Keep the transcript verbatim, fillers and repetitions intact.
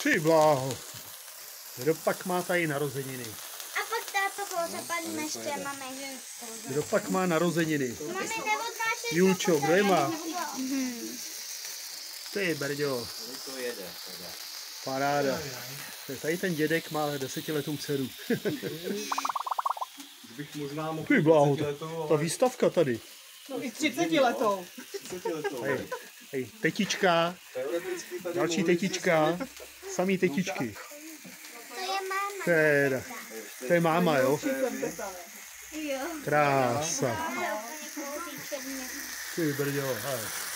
Ty bláho. Kdo pak má tady narozeniny? A pak táto zapalíme ještě a máme, že... Kdo pak má narozeniny? Mami, neodnášej... Julčo, kdo je má? Ty brďo. Paráda. Tady ten dědek má desetiletou dceru. Bych možná mohl Ty bláho, letou, ta výstavka tady. No i třicetiletou. Hej, hej, tetička, další tetička, samý tetičky. To je máma. Teda, to je máma, jo? Jo. Krása. Ale úplně kouzí před mě. Ty brďo, hej.